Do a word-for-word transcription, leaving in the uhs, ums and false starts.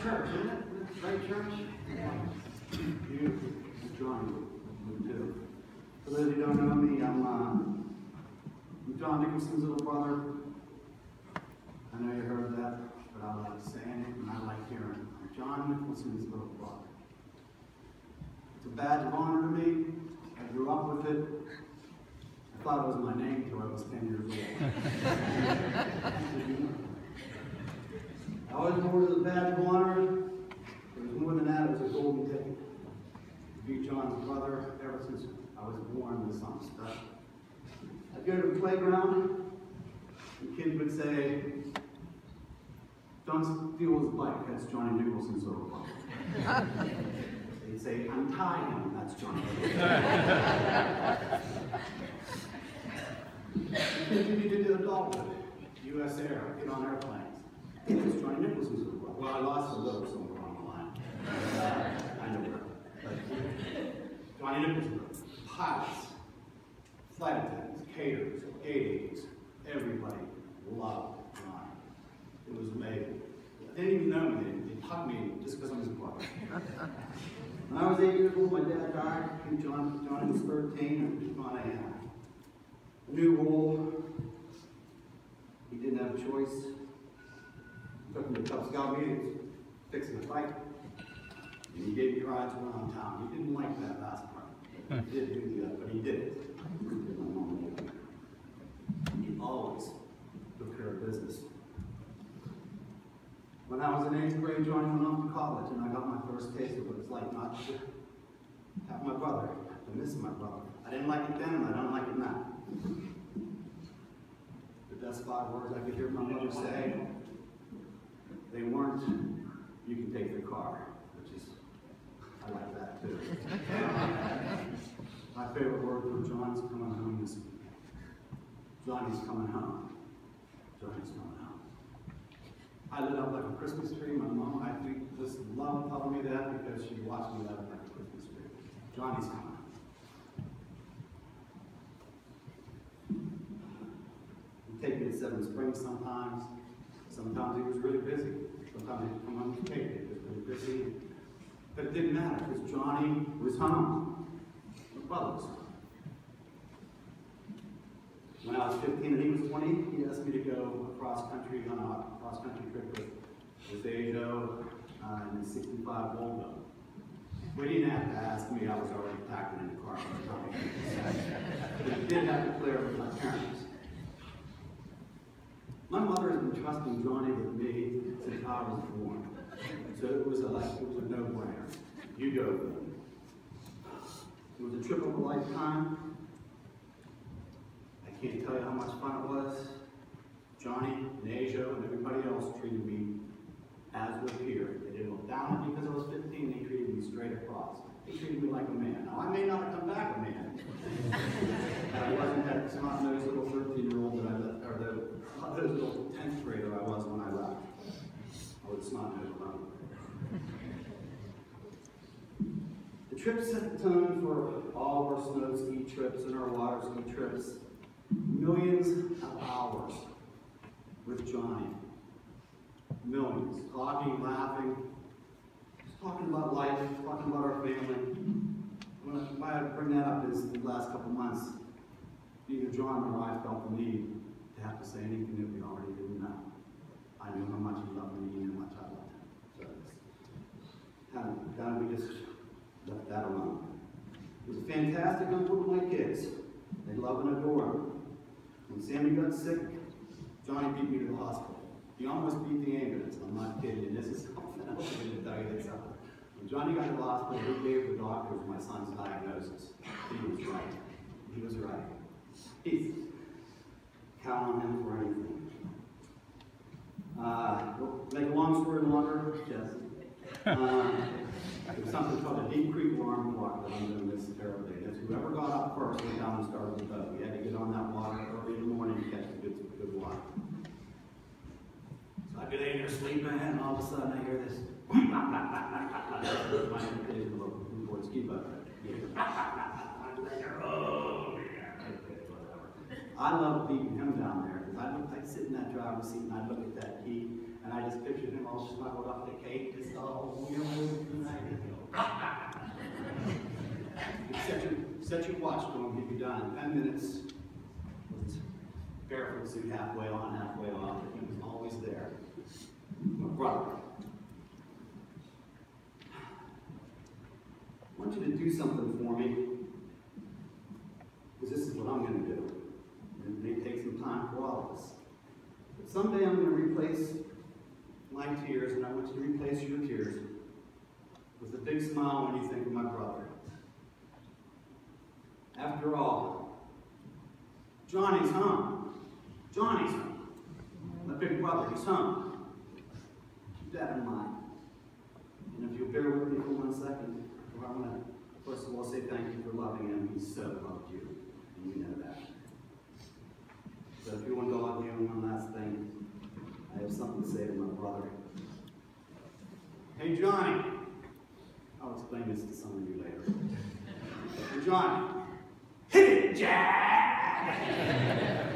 church, isn't it? Isn't it great church? Beautiful. Johnny would too. For those who don't know me, I'm, uh, I'm John Nicholson's little brother. I know you heard that, but I like saying it and I like hearing it. I'm John Nicholson's little brother. It's a badge of honor to me. I grew up with it. I thought it was my name until I was ten years old. I always wore it as a badge of honor. It was more than that, it was a golden ticket. To be John's brother ever since I was born with some stuff. I'd go to the playground, and kids would say, "Don't steal his bike, that's Johnny Nicholson's little brother." They'd say, "Untie him, that's Johnny Nicholson." Continue to do adulthood. U S Air, get on airplanes. It's Johnny Nicholson's little brother. Well, I lost a little somewhere along the line. Uh, I know where. But Johnny Nicholson, pilots, flight attendants, caterers, gate aides, everybody loved Johnny. It was amazing. They didn't even know me. They, they hugged me just because I'm his brother. When I was eight years old, my dad died. John, Johnny was thirteen, and John I had a new role. He didn't have a choice. He took him to Cub Scout meetings, fixing a fight. And he gave me rides around town. He didn't like that last part. He did do the other, but he did it. He always took care of business. When I was in eighth grade, Johnny went off to college, and I got my first taste of what it's like not to have my brother, to miss my brother. I didn't like it then, and I don't like it now. The best five words I could hear my mother say, they weren't, "You can take the car," which is, I like that too. My favorite word for John's coming home is, Johnny's coming home. Johnny's coming home. I lit up like a Christmas tree. My mom, I think, just loved telling me that because she watched me light up like a Christmas tree. Johnny's coming home. He'd take me to Seven Springs sometimes. Sometimes he was really busy. Sometimes he'd come home to take me. He was really busy. But it didn't matter because Johnny was home. My brother was home. When I was fifteen and he was twenty, he asked me to go across country on a cross country trip with, with Ajo uh, in the sixty-five Volvo. We didn't have to ask me, I was already packed in the car by the time. But I did have to clear with my parents. My mother has been trusting Johnny with me since I was born. So it was a, like, it was a no-brainer. You go. It was a trip of a lifetime. I can't tell you how much fun it was. Johnny and Ajo and everybody else treated me as with here. They didn't look down at me because I was fifteen. They treated me straight across. They treated me like a man. Now, I may not have come back a man. I wasn't that snot-nosed little thirteen-year-old that I left, or the, the little tenth grader I was when I left. I was snot-nosed alone. The trip set the tone for all of our snow ski trips and our water ski trips. Millions of hours with Johnny. Millions. Talking, laughing, just talking about life, talking about our family. Why I bring that up is the last couple months, neither John nor I felt the need to have to say anything that we already didn't know. I knew how much he loved me, he knew how much I loved him. So it's kind of, kind of we just left that alone. He was a fantastic uncle to my kids. They love and adore him. When Sammy got sick, Johnny beat me to the hospital. He almost beat the ambulance. I'm not kidding you. This is something else I'm going to tell you this up. When Johnny got to the hospital, he gave the doctors my son's diagnosis. He was right. He was right. He's count on him for anything. Uh, make a long story longer, Jesse. Uh, There's something called a Deep Creek alarm clock that I'm doing this terribly. It's whoever got up first went down and started the boat. We had to get on that water early in the morning to catch a good, good water. So I'd be laying there sleeping, and all of a sudden I hear this. I love beating him down there because I'd, I'd sit in that driver's seat and I'd look at that key And I just pictured him all snuggled up the cake, just all, you know, set your, set your watch to him, he'd be done in ten minutes. With his barefoot suit halfway on, halfway off, but he was always there. My brother. I want you to do something for me, because this is what I'm going to do. And it may take some time for all of us. But someday I'm going to replace my tears, and I want you to replace your tears with a big smile when you think of my brother. After all, Johnny's home. Johnny's home. My big brother, he's home. Keep that in mind. And if you'll bear with me for one second, I want to, first of all, say thank you for loving him. He so loved you, and you know that. So if you want to go on doing one last thing, I have something to say to my brother. Hey, Johnny. I'll explain this to some of you later. Hey, Johnny. Hit it, Jack!